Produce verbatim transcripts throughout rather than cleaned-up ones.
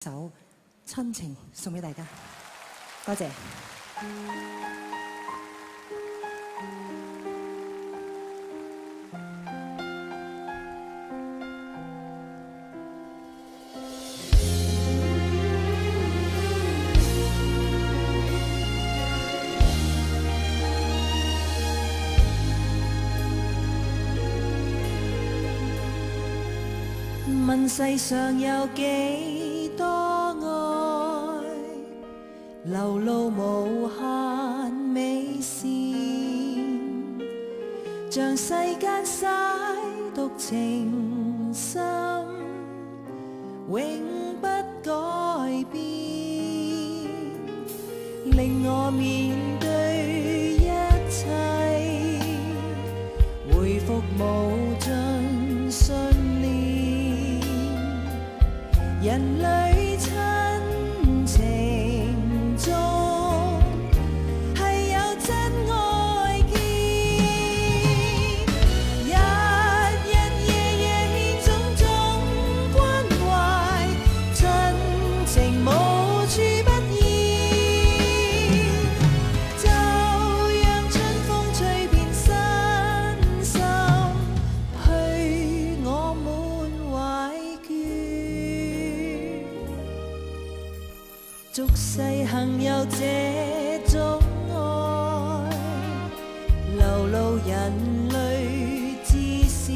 首親情送俾大家，多謝。問世上有幾多愛，流露無限美善，像世間灑獨情深，永不改變，令我面對一切，回復無盡信念。人類親情中係有真愛見，日日夜夜獻種種關懷，親情無處不現，就讓春風吹遍身心，去我滿懷倦。俗世幸有這種愛，流露人類至善，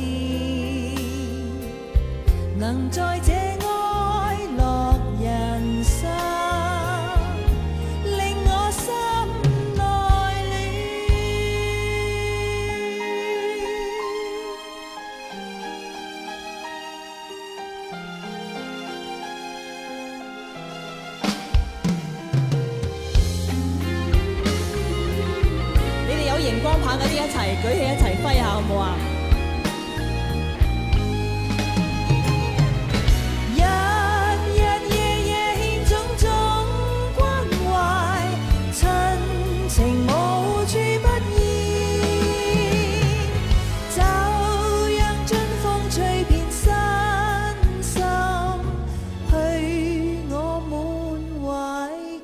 能在這愛樂人生，令我心內熒光棒嗰啲一齊舉起一齊揮下好唔好啊？日日夜夜獻種種關懷，親情無處不現，就讓春風吹遍身心，去我滿懷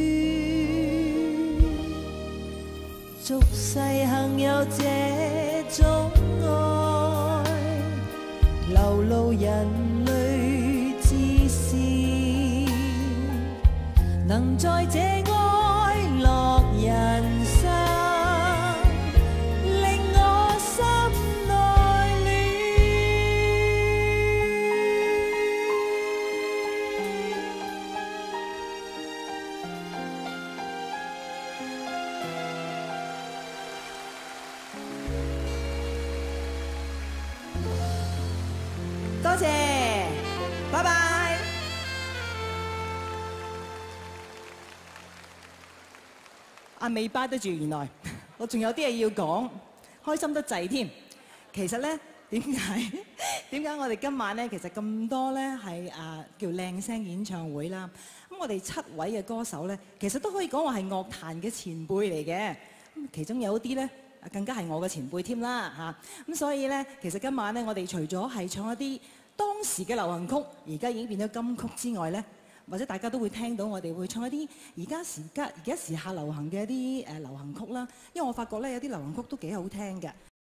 倦。俗世幸有這種愛，流露人類至善，能在這愛樂人生，令我心內多謝，拜拜。啊，未巴得住，原來我仲有啲嘢要講，開心得滯添。其實咧，點解點解我哋今晚咧，其實咁多咧係啊叫靚聲演唱會啦。咁我哋七位嘅歌手咧，其實都可以講話係樂壇嘅前輩嚟嘅。咁其中有啲咧，更加係我嘅前輩添啦嚇。咁所以咧，其實今晚咧，我哋除咗係唱一啲當時嘅流行曲，而家已經變咗金曲之外咧，或者大家都會聽到我哋會唱一啲而家時家而家時下流行嘅一啲誒流行曲啦。因為我發覺咧有啲流行曲都幾好聽嘅。